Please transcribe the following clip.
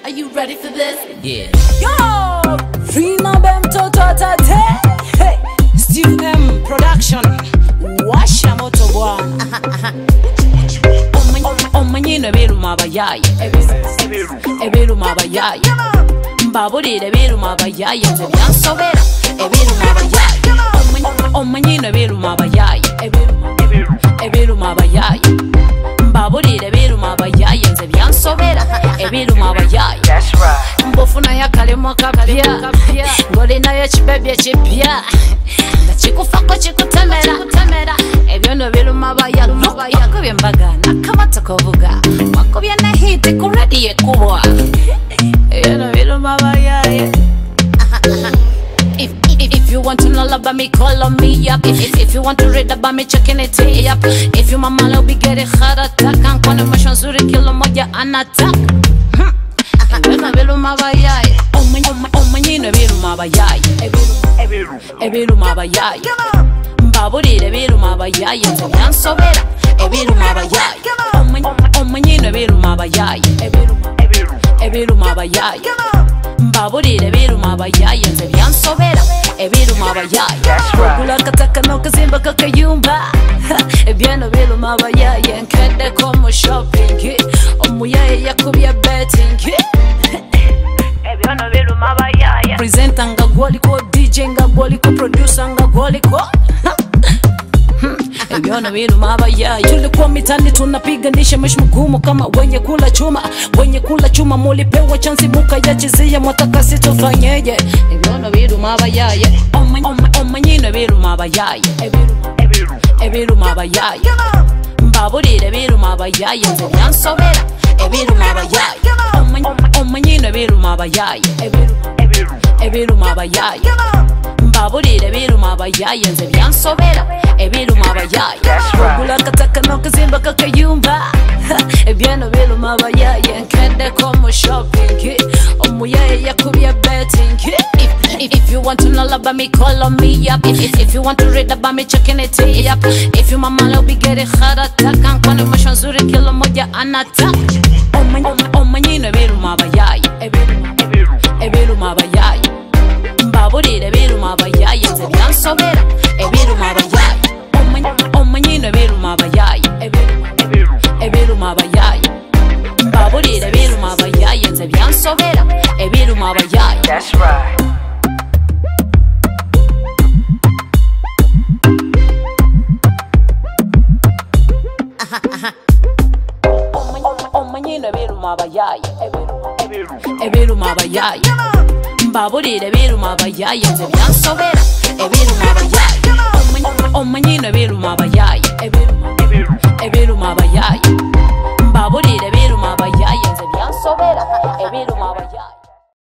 Are you ready for this? Yeah. Yo! Rima Bem Toto Tate. Hey! Steve M Production. Washa moto bwana. Omanyino biru mabayaye. Ebiru mabayaye. Mbabulire biru mabayaye. Nze byansobera. Ebiru mabayaye. Omanyino biru mabayaye. Ebiru mabayaye. Mbabulire biru mabayaye. Nze byansobera. Ebiru mabayaye. That's right. Mbofuna yakalemo kapya. Ngolina yo kibebye kipya. Chikufako chikutemera. Ebyono biru mabayaye. Wakubye mbaga nakamata kovuga. Wakubye na hiti kuredi yekubwa. Ebyono biru mabayaye. If you want to know about me, call on me up. If you want to read about me, checking it up. If you mama will be getting heart attack. And kwa emotion zuri kilo moja anatak. Ebyono biru mabayaye. Omanyino biru mabayaye. Ebiru mabayaye. Mbabulire biru mabayaye. Nze byansobera. Ebiru mabayaye. Omanyino biru mabayaye. Ebiru mabayaye. Mbabulire biru mabayaye. Nze byansobera. Ebiru mabayaye. Ogula kataka nokazimba kakayumba. Ebyono biru mabayaye. Nkede ko mu shopping. Omuyaye yakubye betting. Ebyono biru mabayaye. Presenter nga gwoliko, DJ nga gwoliko, producer nga gwoliko. Ebyono biru mabayaye. Tulikuwa mitani tunapiganisha maisha mgumu kama wenye kula chuma. Wenye kula chuma mulipewa chansi muka ya chizia mwataka situfanyeje. Ebyono biru mabayaye. Omanyino biru mabayaye. Ebiru mabayaye. Mbabulire biru mabayaye. Nze byansobera. Ebiru mabayaye. Omanyino biru mabayaye. Ebiru mabayaye. Mbabulire biru mabayaye. Nze byansobera. Ebiru mabayaye. Ogula kataka nokazimba kakayumba. Ebyono biru mabayaye. Nkede ko mu shopping. Omuyaye yakubye betting. If you want to know about me, call on me up. If you want to read about me, checking it up. If you mama will be getting heart attack. And kwa emotion zuri kilo moja anatak. Omanyino biru mabayaye. Ebiru mabayaye. Mbabulire biru mabayaye. Nze byansobera. Ebiru mabayaye. Omanyino biru mabayaye. Ebiru mabayaye. Mbabulire biru mabayaye. Nze byansobera. Ebiru mabayaye. That's right. Omanyino biru mabayaye. Ebiru mabayaye. Mbabulire biru mabayaye. Nze byansobera. Ebiru mabayaye. Omanyino biru mabayaye. Ebiru mabayaye. Mbabulire biru mabayaye. Nze byansobera. Ebiru mabayaye.